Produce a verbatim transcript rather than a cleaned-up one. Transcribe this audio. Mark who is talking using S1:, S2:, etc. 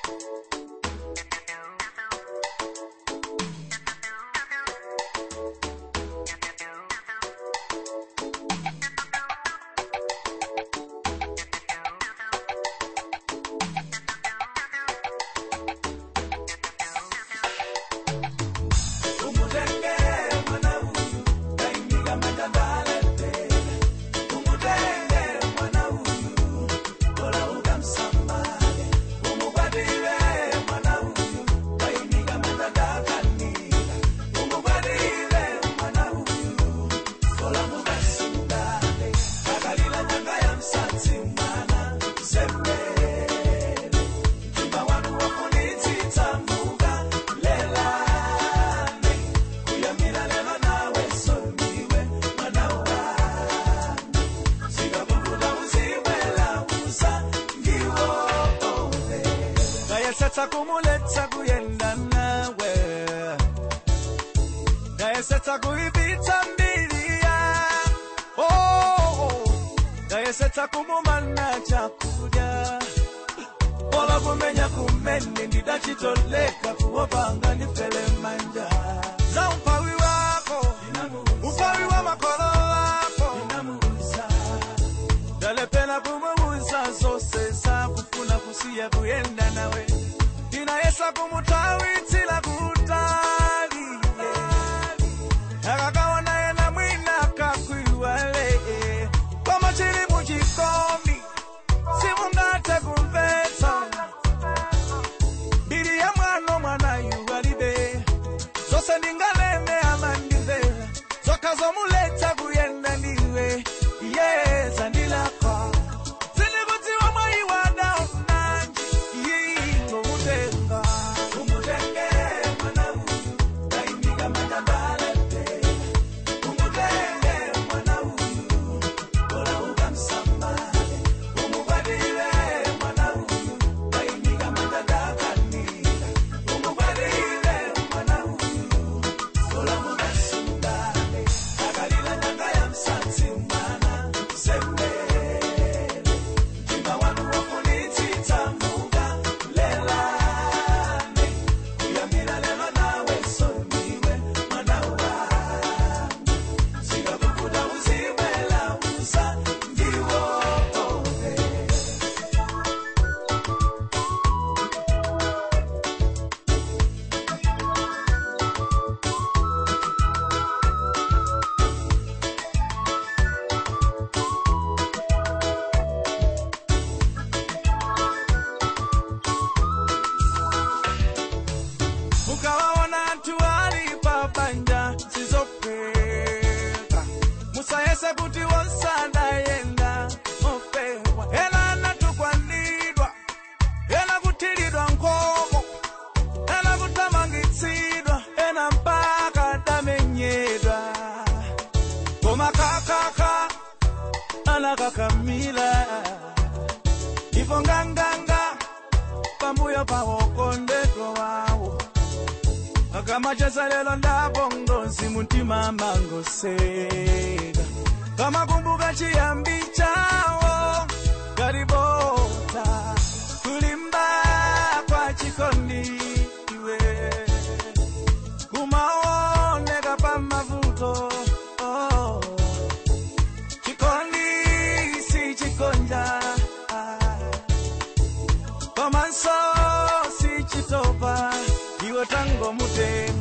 S1: Setsa kumuletsa kuyenda nawe Naye setsa kuibita mbilia Oh Naye setsa kumumana chakudya Ola kumenya kumeni ndidachitoleka kuwapanga nifele manja Za upawi wako Upawi wa makolo wako Dale pena kumuuza zose za kufuna kusiya kuyenda nawe Inayesa kumutawitila kutali Akakawa naye na mwina kakuiwale Kama chili mujikomi Simungate kumveta Bili ya mwano mwana yuwalibe Zose ndingaleme amandivela Zokazo muleta kuyenda niwe Yes, andilaka Zilikuti wa mwayi wada unanji Yingo utenga Umutenge mwana huyu Daimiga matambalete Umutenge mwana huyu Kola ukamsamale Umubadile mwana huyu Daimiga matadakaniga Umubadile mwana huyu Kola ukamsundale Akalila nyanga ya msati mwana Sembele Jima wanu wakunitita munga Lelane Kuyamila lelo nawe soniwe Mwana wangu Siga kukuda uziwe la uza Ndiwo ove Mukawaona tuwali papanja sizopeka Musayese kuti wonsanda yenda ofewa Ena natukwanidwa Ena kutilidwa nkomo Ena kutamangitsidwa Ena mpaka tamenyedwa Koma kakaka Ana kakamila Ifo nganganga Pambuyo pawokondeko wawo Kama chesa lelo ndabongo Simutima mango sega Kama kumbuka chiyambi chao Karibota Kulimba kwa chikondi iwe Kumaone kapa mavuto oh. Chikondi si chikonja Komanso si chitopa Iwe tango mute